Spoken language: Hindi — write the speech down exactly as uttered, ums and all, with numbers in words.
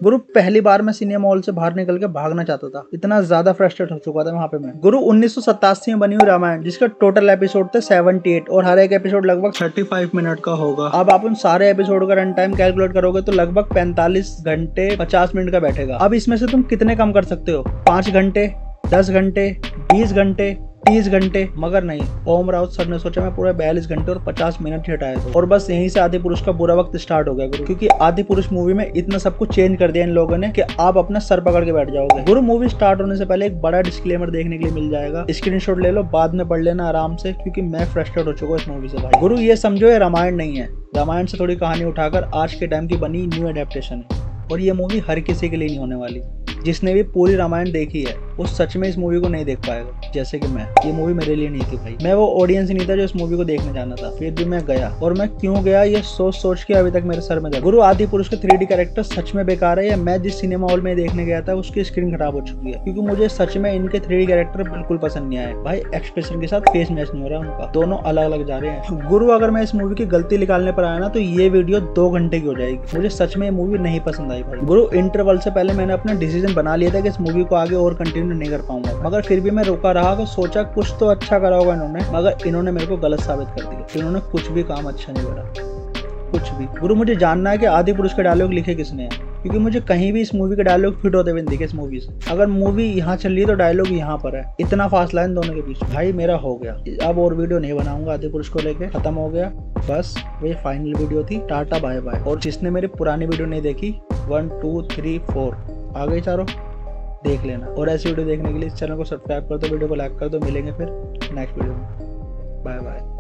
गुरु पहली बार मैं सिनेमा हॉल से बाहर निकल के भागना चाहता था, इतना ज्यादा फ्रस्ट्रेट हो चुका था वहाँ पे मैं। गुरु उन्नीस सौ सतासी में बनी हुई रामायण, जिसका टोटल एपिसोड थे अठहत्तर और हर एक एपिसोड लगभग पैंतीस मिनट का होगा। अब आप उन सारे एपिसोड का रन टाइम कैलकुलेट करोगे तो लगभग पैंतालीस घंटे पचास मिनट का बैठेगा। अब इसमें से तुम कितने कम कर सकते हो? पांच घंटे, दस घंटे, बीस घंटे, तीस घंटे, मगर नहीं, ओम राउत सर ने सोचा मैं पूरे बयालीस घंटे और पचास मिनट हटाए थे। और बस यहीं से आदि पुरुष का बुरा वक्त स्टार्ट हो गया गुरु, क्योंकि आदि पुरुष मूवी में इतना सब कुछ चेंज कर दिया इन लोगों ने कि आप अपना सर पकड़ के बैठ जाओगे। गुरु मूवी स्टार्ट होने से पहले एक बड़ा डिस्क्लेमर देखने के लिए मिल जाएगा, स्क्रीनशॉट ले लो, बाद में पढ़ लेना आराम से, क्योंकि मैं फ्रस्ट्रेट हो चुका हूं इस मूवी से भाई। गुरु ये समझो ये रामायण नहीं है, रामायण से थोड़ी कहानी उठाकर आज के टाइम की बनी न्यू एडेप्टेशन है। और ये मूवी हर किसी के लिए नहीं होने वाली। जिसने भी पूरी रामायण देखी है वो सच में इस मूवी को नहीं देख पाएगा, जैसे कि मैं। ये मूवी मेरे लिए नहीं थी भाई। मैं वो ऑडियंस नहीं था जो इस मूवी को देखने जाना था, फिर भी मैं गया। और मैं क्यों गया ये सोच सोच के अभी तक मेरे सर में दर्द। गुरु आदि पुरुष के थ्री डी कैरेक्टर सच में बेकार है, या मैं जिस सिनेमा हॉल में देखने गया था उसकी स्क्रीन खराब हो चुकी है? क्योंकि मुझे सच में इनके थ्री डी कैरेक्टर बिल्कुल पसंद नहीं आए भाई। एक्सप्रेशन के साथ फेस मैच नहीं हो रहा उनका, दोनों अलग अलग जा रहे हैं। गुरु अगर मैं इस मूवी की गलती निकालने पर आया ना तो ये वीडियो दो घंटे की हो जाएगी। मुझे सच में ये मूवी नहीं पसंद आई भाई। गुरु इंटरवल से पहले मैंने अपना डिसीजन बना लिया था कि इस मूवी को आगे और कंटिन्यू नहीं कर पाऊंगा, मगर फिर भी मैं रुका रहा तो सोचा कुछ तो अच्छा करा होगा इन्होंने, मगर इन्होंने मेरे को गलत साबित कर दिया। इन्होंने कुछ भी काम अच्छा नहीं करा, कुछ भी। गुरु मुझे जानना है कि आदि पुरुष के डायलॉग लिखे किसने हैं, क्योंकि मुझे कहीं भी इस मूवी के डायलॉग फिट होते हुए नहीं दिखे इस मूवी से। अगर मूवी यहाँ चल रही है तो डायलॉग यहाँ पर है, इतना फासला है इन दोनों के बीच। भाई मेरा हो गया, अब और वीडियो नहीं बनाऊंगा आदि पुरुष को लेके, खत्म हो गया बस। वही फाइनल वीडियो थी, टाटा बाय बाय। और जिसने मेरी पुरानी वीडियो नहीं देखी, वन टू थ्री फोर आ गई चारों, देख लेना। और ऐसी वीडियो देखने के लिए इस चैनल को सब्सक्राइब कर दो, वीडियो को लाइक कर दो। मिलेंगे फिर नेक्स्ट वीडियो में, बाय बाय।